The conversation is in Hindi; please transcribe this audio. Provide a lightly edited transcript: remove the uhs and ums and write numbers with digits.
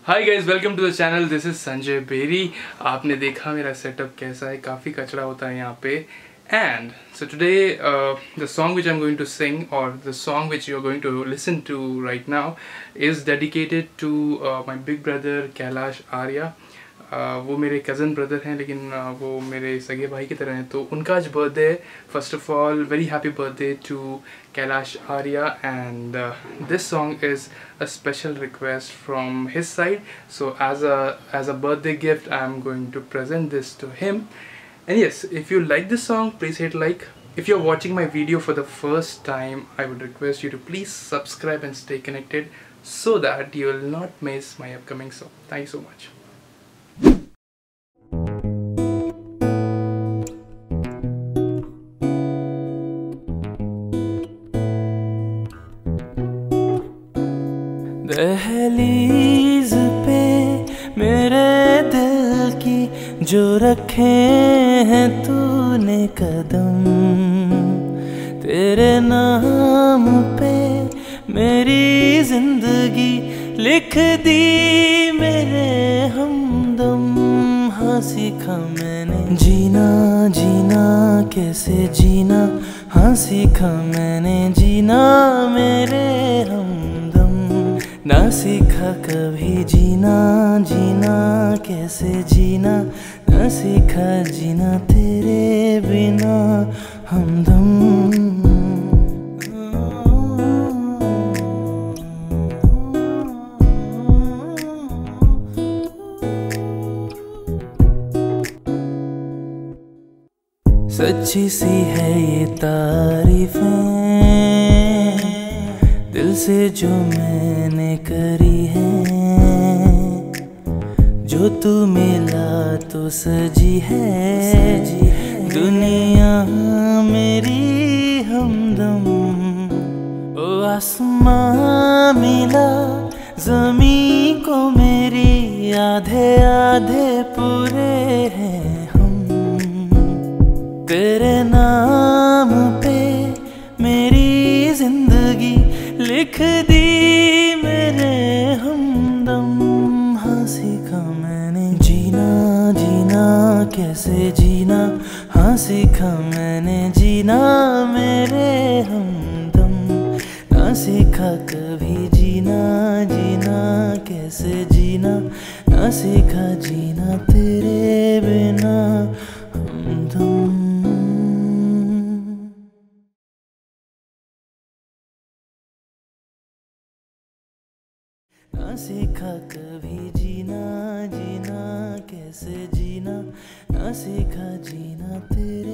Hi guys, welcome to the channel. This is Sanjay Beri. आपने देखा मेरा सेटअप कैसा है, काफ़ी कचरा होता है यहाँ पे। And so today the song which I am going to sing और the song which you are going to listen to right now is dedicated to my big brother Kailash Arya. वो मेरे कज़न ब्रदर हैं, लेकिन वो मेरे सगे भाई की तरह हैं। तो उनका आज बर्थडे है। First of all very happy birthday to Kailash Arya, and this song is a special request from his side. So as a birthday gift, I am going to present this to him. And yes, if you like this song, please hit like. If you're watching my video for the first time, I would request you to please subscribe and stay connected so that you will not miss my upcoming song. Thank you so much. दहलीज पे मेरे दिल की जो रखे हैं तूने कदम, तेरे नाम पे मेरी जिंदगी लिख दी मेरे हमदम। हाँ सीखा मैंने जीना जीना कैसे जीना, हाँ सीखा मैंने जीना मेरे हमदम। ना सीखा कभी जीना जीना कैसे जीना, ना सीखा जीना तेरे बिना हमदम। सच्ची सी है ये तारीफें दिल से जो मैंने करी है, जो तू मिला तो सजी है दुनिया मेरी हमदम। ओ आसमां मिला ज़मीं को मेरी, आधे आधे पूरे हैं हम। तेरे नाम पे मेरी जिंदगी लिख दी मेरे हमदम। हाँ सीखा मैंने जीना जीना कैसे जीना, हाँ सीखा मैंने जीना मेरे हमदम। ना सीखा कभी जीना जीना कैसे जीना, ना सीखा जीना तेरे बिना हमदम। ना सीखा कभी जीना जीना कैसे जीना, ना सीखा जीना तेरे